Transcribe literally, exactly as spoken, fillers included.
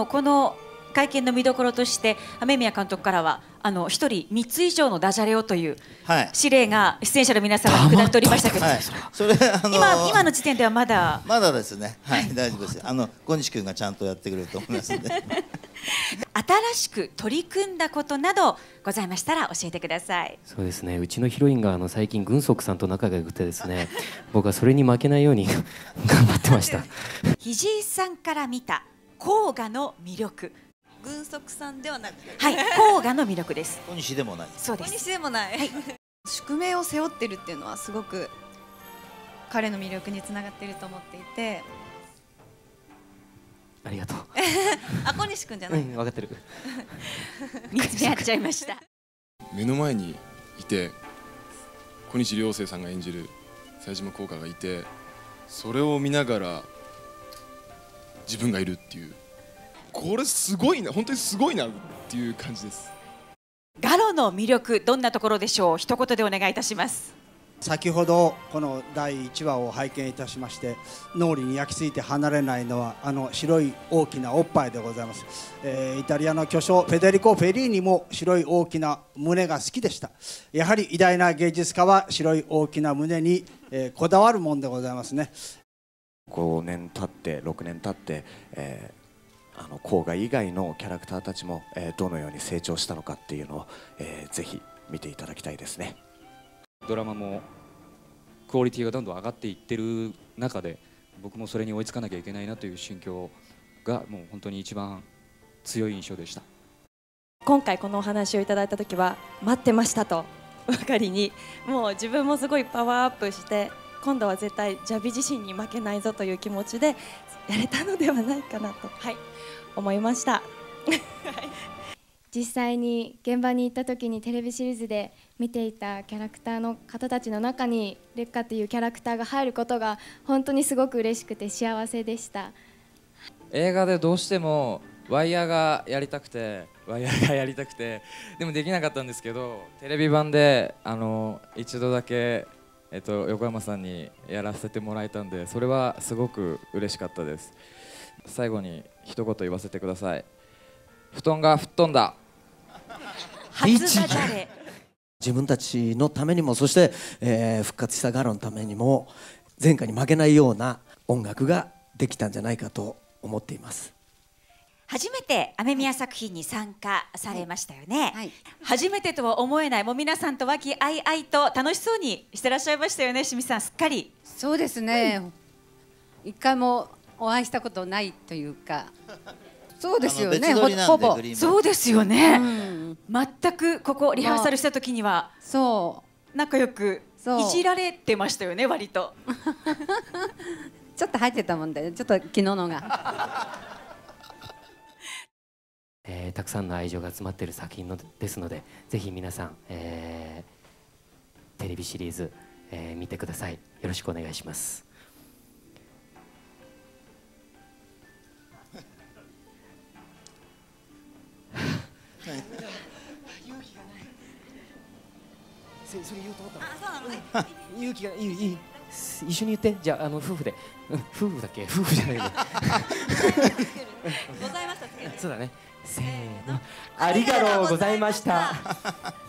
のこの会見の見どころとして雨宮監督からはあの一人みっつ以上のダジャレをという指令が出演者の皆様に下っておりましたけど、はい、それあの今今の時点ではまだまだですね。はい、大丈夫です。あの小西君がちゃんとやってくれると思いますので新しく取り組んだことなどございましたら教えてください。 そうですね、うちのヒロインがあの最近軍足さんと仲が良くてですね僕はそれに負けないように頑張ってました藤井さんから見た甲賀の魅力。 軍足さんではなく、 はい、甲賀の魅力です。 小西でもない。 そうです。 小西でもない。はい、宿命を背負ってるっていうのはすごく彼の魅力につながっていると思っていて。 ありがとうあ、小西君じゃない。 うん、分かってる見つめ合っちゃいました。 目の前にいて小西涼星さんが演じる冴島甲賀がいて、それを見ながら自分がいるっていう、これすごいな、本当にすごいなっていう感じです。 ガロの魅力どんなところでしょう。一言でお願いいたします。 先ほどこのだいいちわを拝見いたしまして、脳裏に焼き付いて離れないのはあの白い大きなおっぱいでございます。えー、イタリアの巨匠フェデリコ・フェリーニも白い大きな胸が好きでした。やはり偉大な芸術家は白い大きな胸に、えー、こだわるもんでございますね。 ごねん経ってろくねん経って、えーあの甲賀以外のキャラクターたちも、えー、どのように成長したのかっていうのを、えー、ぜひ見ていただきたいですね。 ドラマもクオリティがどんどん上がっていってる中で、僕もそれに追いつかなきゃいけないなという心境がもう本当に一番強い印象でした。 今回このお話をいただいた時は待ってましたとばかりに、もう自分もすごいパワーアップして、今度は絶対ジャビ自身に負けないぞという気持ちでやれたのではないかなと、はい、思いました実際に現場に行った時にテレビシリーズで見ていたキャラクターの方たちの中に烈火というキャラクターが入ることが本当にすごく嬉しくて幸せでした。 映画でどうしてもワイヤーがやりたくてワイヤーがやりたくてでもできなかったんですけど、テレビ版であの一度だけ、えっと、横山さんにやらせてもらえたんで、それはすごく嬉しかったです。最後に一言言わせてください。布団が吹っ飛んだ。 初ダジャレ。 自分たちのためにも、そして、えー、復活したガロのためにも前回に負けないような音楽ができたんじゃないかと思っています。 初めて雨宮作品に参加されましたよね、はいはい、初めてとは思えない、もう皆さんと和気あいあいと楽しそうにしてらっしゃいましたよね。清水さん、すっかり。 そうですね、うん、一回もお会いしたことないというか、そうですよね、ほぼそうですよね、うん、全くここリハーサルした時にはそう仲良くいじられてましたよね、割とちょっと入ってたもんで、ちょっと昨日のがえー、たくさんの愛情が詰まっている作品のですので、ぜひ皆さん、えー、テレビシリーズ、えー、見てください。よろしくお願いします。それ言うと思ったの。勇気がいい、いい、一緒に言って。じゃあ、あの夫婦で、うん、夫婦だっけ、夫婦じゃないの。ございました。そうだね。せーの、ありがとうございました。